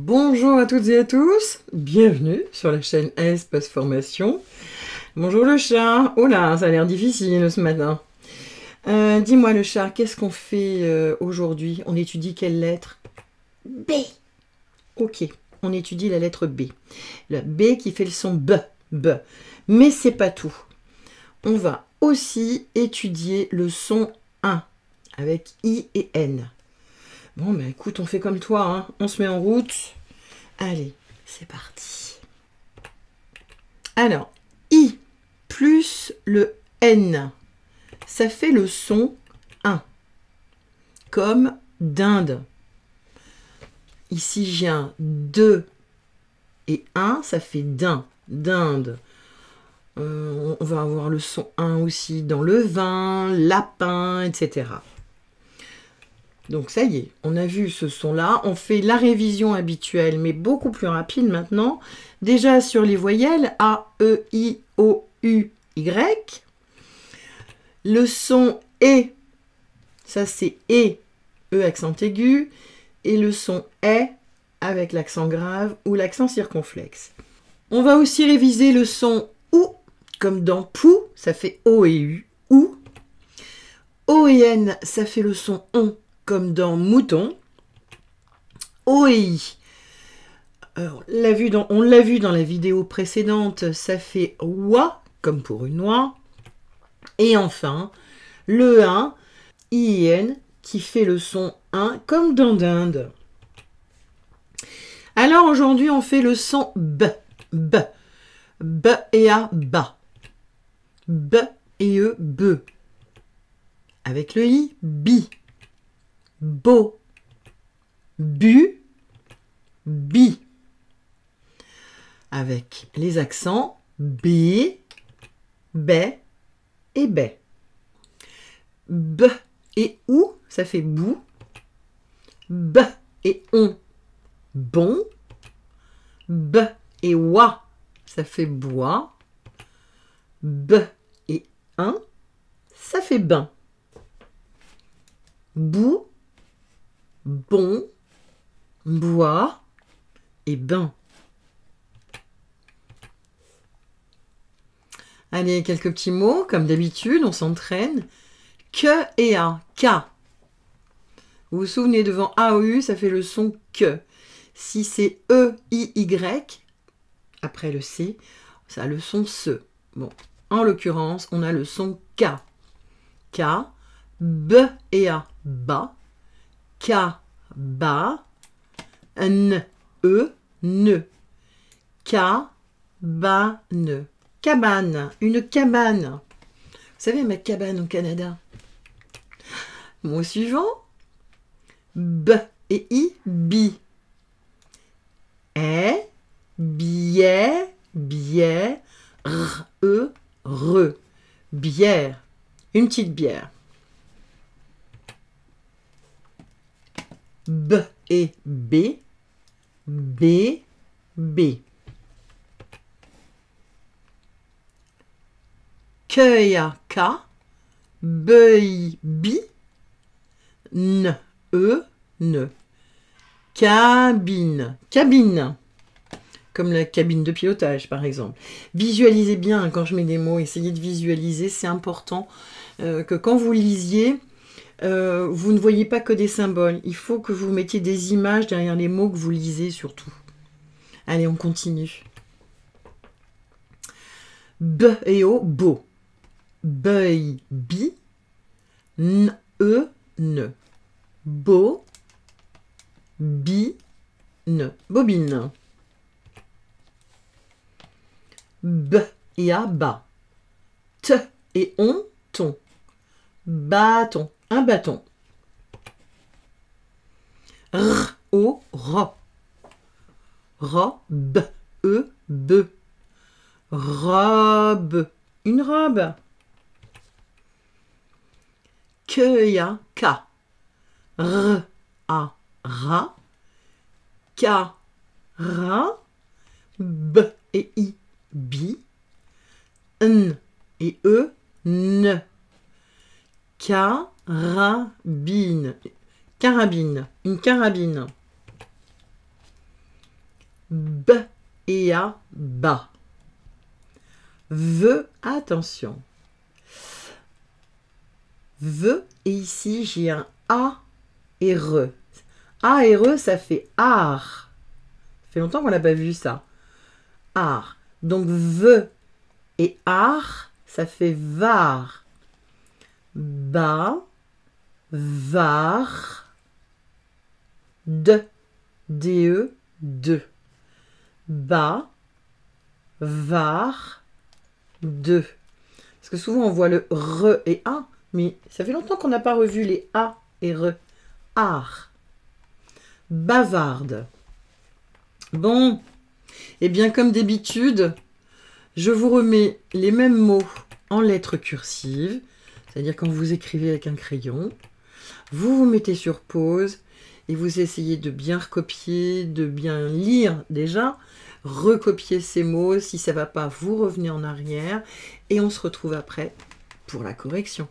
Bonjour à toutes et à tous, bienvenue sur la chaîne Espace Formation. Bonjour le chat, oh là, ça a l'air difficile ce matin. Dis-moi le chat, qu'est-ce qu'on fait aujourd'hui? On étudie quelle lettre? B. Ok, on étudie la lettre B. La B qui fait le son B, B. Mais c'est pas tout. On va aussi étudier le son 1 avec I et N. Bon, ben écoute, on fait comme toi, hein. On se met en route. Allez, c'est parti. Alors, I plus le N, ça fait le son 1, comme dinde. Ici, j'ai un 2 et 1, ça fait din, dinde. On va avoir le son 1 aussi dans le vin, lapin, etc. Donc ça y est, on a vu ce son-là. On fait la révision habituelle, mais beaucoup plus rapide maintenant. Déjà sur les voyelles A, E, I, O, U, Y. Le son E, ça c'est E accent aigu. Et le son E avec l'accent grave ou l'accent circonflexe. On va aussi réviser le son OU, comme dans pou, ça fait O et U, OU. O et N, ça fait le son ON, comme dans mouton. O et I. Alors, on l'a vu dans la vidéo précédente, ça fait OUA, comme pour une noix. Et enfin, le 1, I et N, qui fait le son 1, comme dans dinde. Alors aujourd'hui, on fait le son B. B. B et A, bas. B et E, be. Avec le I, bi. Beau, bu, bi. Avec les accents B, bé et bé. B et OU, ça fait bou. B et on, bon. B et OUA, ça fait bois. B et un, ça fait bain. Bou, bon, bois et bain. Allez, quelques petits mots, comme d'habitude, on s'entraîne. Que et A, K. Vous vous souvenez, devant A ou U, ça fait le son que. Si c'est E, I, Y, après le C, ça a le son se. Bon, en l'occurrence, on a le son K. K, B et A, bas. K, bas. N, E, ne. K, ba, ne. Cabane, une cabane. Vous savez, ma cabane au Canada. Mot suivant. B et I, bi. Billet, billet, re. Bière, une petite bière. B et B, B. Cueille, K, beuille, bi, ne. Cabine, cabine. Comme la cabine de pilotage, par exemple. Visualisez bien quand je mets des mots, essayez de visualiser, c'est important que quand vous lisiez, vous ne voyez pas que des symboles. Il faut que vous mettiez des images derrière les mots que vous lisez surtout. Allez, on continue. B et O, beau. Beuille, bi. Ne. Beau. Bi. Ne. Bobine. B et A, bas. T et on, ton. Bâton, un bâton. R, O, ro. Robe, be. Robe, une robe. Cueille, K. R, A, ra. K, ra. B et I, bi. N et E, ne. Carabine. Carabine. Une carabine. B et A, bas. Ve, attention. Ve, et ici j'ai un A et re. A et re, ça fait art. Ça fait longtemps qu'on n'a pas vu ça. Art. Donc ve et art, ça fait var. Bas, var, de, de, de. Bas, var, de. Parce que souvent on voit le re et a, mais ça fait longtemps qu'on n'a pas revu les a et re. Art. Bavarde. Bon, et bien comme d'habitude, je vous remets les mêmes mots en lettres cursives, c'est-à-dire quand vous écrivez avec un crayon, vous vous mettez sur pause et vous essayez de bien recopier, de bien lire déjà, recopier ces mots. Si ça ne va pas, vous revenez en arrière et on se retrouve après pour la correction.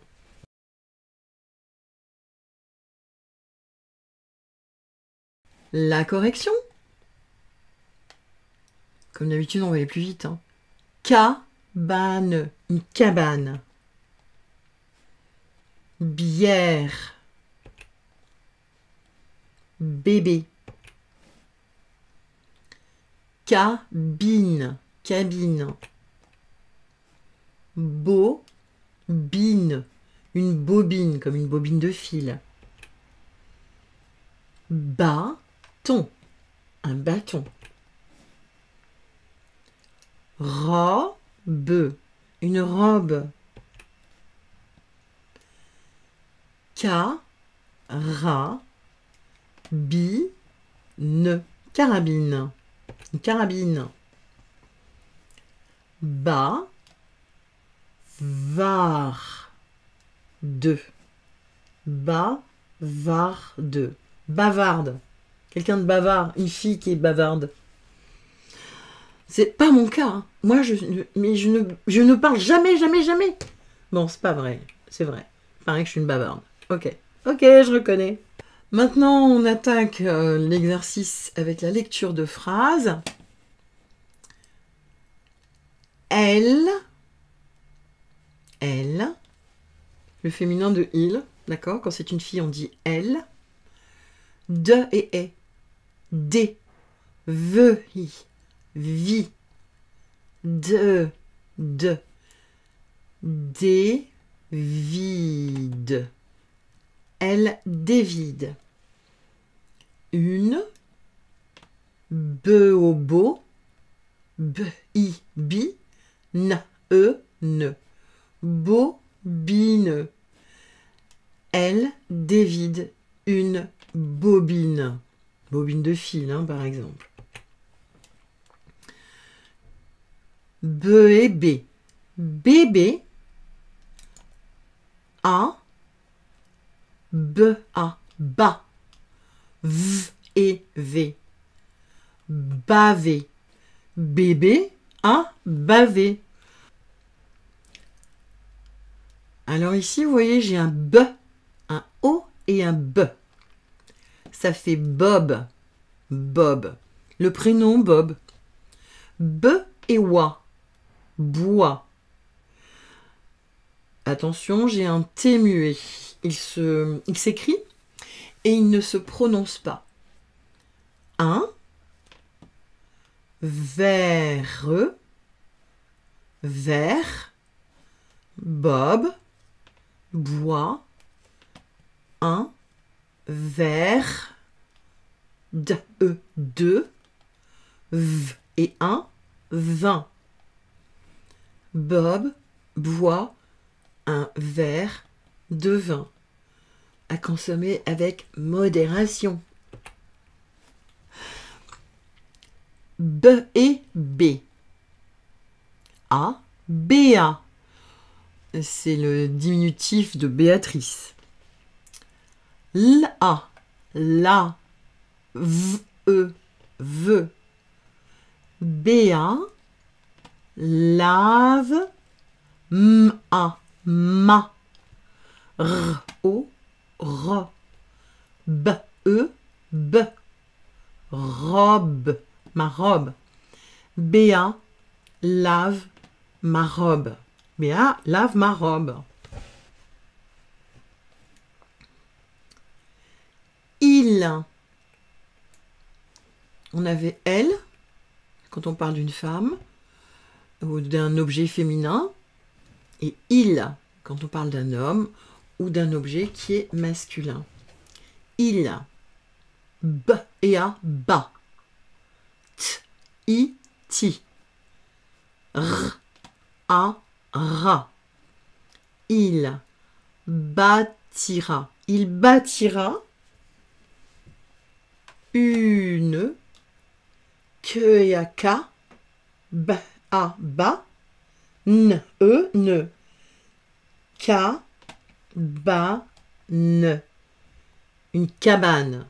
La correction. Comme d'habitude, on va aller plus vite. Hein. Cabane, une cabane. Bière. Bébé. Cabine, cabine. Bobine, une bobine, comme une bobine de fil. Bâton, un bâton. Robe, une robe. Carabine, carabine, une carabine. Bavarde, bavarde, bavarde. Quelqu'un de bavard, une fille qui est bavarde. C'est pas mon cas. Hein. Moi, je ne parle jamais, jamais, jamais. Bon, c'est pas vrai. C'est vrai. Il paraît que je suis une bavarde. Ok. Ok, je reconnais. Maintenant, on attaque l'exercice avec la lecture de phrases. Elle, le féminin de il, d'accord? Quand c'est une fille, on dit elle. De et est. Des, ve, i. Vie, de, des, vide, elle dévide, une, be au beau, b, i, bi, n, e, ne, bobine, elle dévide une bobine, bobine de fil, hein, par exemple. B et B. Bébé. A. B, A. Bas. V et V. Bavé. Bébé a bavé. Alors ici, vous voyez, j'ai un B, un O et un B. Ça fait Bob. Bob. Le prénom Bob. B et Wa. Bois. Attention, j'ai un T muet. Il s'écrit et il ne se prononce pas. Un verre, vert, Bob, bois, un verre, deux, v et un, vin. Bob boit un verre de vin à consommer avec modération. B et B. A, Béa. C'est le diminutif de Béatrice. La, la, ve, ve. Béa, lave, ma, ma, r, o, r, b, e, b, robe, ma robe. Béa lave ma robe. Béa lave ma robe. Il. On avait elle, quand on parle d'une femme ou d'un objet féminin, et il, quand on parle d'un homme ou d'un objet qui est masculin. Il. B et a, ba. T, i, ti. R, a, ra. Il bâtira. Il bâtira une que et a, ka. B, a, ba. N, e, ne. Ka, ba, ne. Une cabane.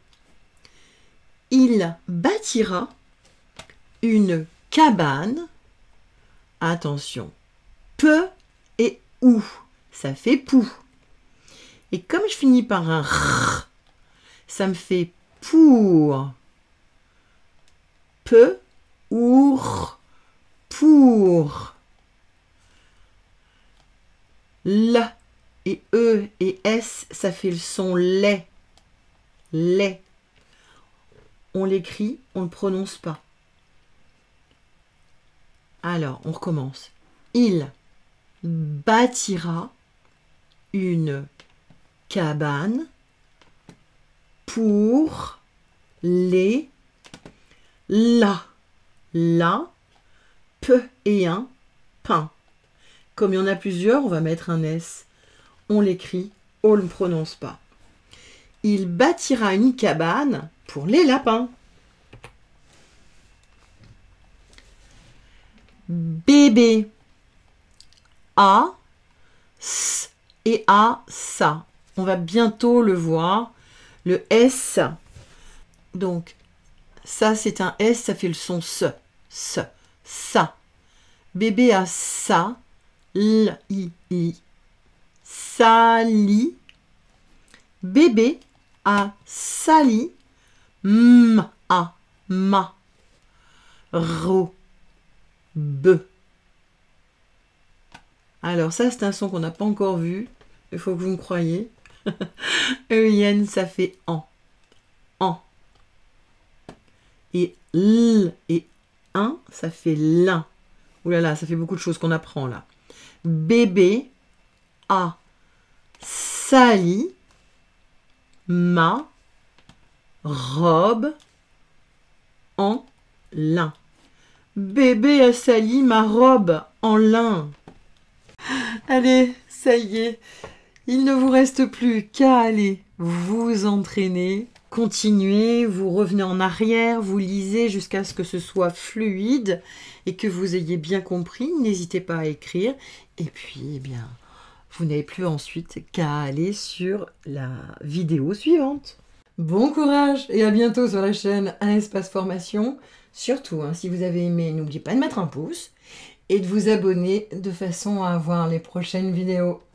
Il bâtira une cabane. Attention. Peu et ou. Ça fait pou. Et comme je finis par un r, ça me fait pour. Peu ou r, pour. L et e et s, ça fait le son lait. Lait. On l'écrit, on ne le prononce pas. Alors, on recommence. Il bâtira une cabane pour les la peu et un pain. Comme il y en a plusieurs, on va mettre un S. On l'écrit, on ne le prononce pas. Il bâtira une cabane pour les lapins. Bébé. A, S et A, ça. On va bientôt le voir. Le S. Donc, ça c'est un S, ça fait le son se. Se. Ça. Bébé a ça. L, i. Sali. Bébé a sali. M, a, ma. Ro. B. Alors ça c'est un son qu'on n'a pas encore vu. Il faut que vous me croyiez. EIN ça fait en. En. Et L et un ça fait l'un. Ouh là là, ça fait beaucoup de choses qu'on apprend là. Bébé a sali ma robe en lin. Bébé a sali ma robe en lin. Allez, ça y est, il ne vous reste plus qu'à aller vous entraîner. Continuez, vous revenez en arrière, vous lisez jusqu'à ce que ce soit fluide et que vous ayez bien compris. N'hésitez pas à écrire. Et puis, eh bien, vous n'avez plus ensuite qu'à aller sur la vidéo suivante. Bon courage et à bientôt sur la chaîne Un Espace Formation. Surtout, si vous avez aimé, n'oubliez pas de mettre un pouce et de vous abonner de façon à avoir les prochaines vidéos.